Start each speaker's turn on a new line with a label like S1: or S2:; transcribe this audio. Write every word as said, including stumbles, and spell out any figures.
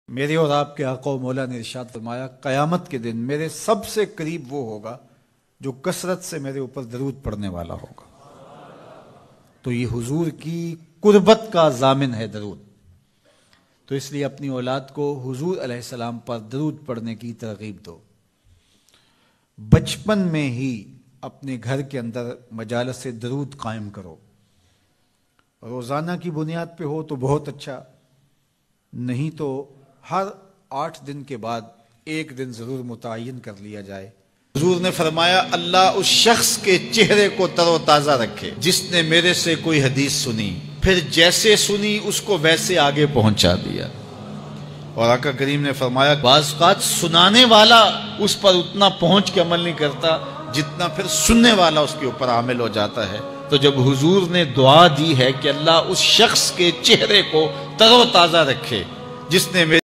S1: میرے اور آپ کے آقا و مولا نے ارشاد فرمایا قیامت کے دن میرے سب سے قریب وہ ہوگا جو کثرت سے میرے اوپر درود پڑھنے والا ہوگا۔ تو یہ حضور کی قربت کا ضامن ہے درود، تو اس لیے اپنی اولاد کو حضور علیہ السلام پر درود پڑھنے کی ترغیب دو۔ بچپن میں ہی اپنے گھر کے اندر مجالس درود قائم کرو، روزانہ کی بنیاد پہ ہو تو بہت اچھا، نہیں تو ہر آٹھ دن کے بعد ایک دن ضرور متعین کر لیا جائے۔ حضور نے فرمایا اللہ اس شخص کے چہرے کو تر و تازہ رکھے جس نے میرے سے کوئی حدیث سنی، پھر جیسے سنی اس کو ویسے آگے پہنچا دیا۔ اور آقا کریم نے فرمایا بعض اوقات سنانے والا اس پر اتنا پہنچ کے عمل نہیں کرتا جتنا پھر سننے والا اس کے اوپر عامل ہو جاتا ہے۔ تو جب حضور نے دعا دی ہے کہ اللہ اس شخص کے چہرے کو تر و تازہ رکھے جس نے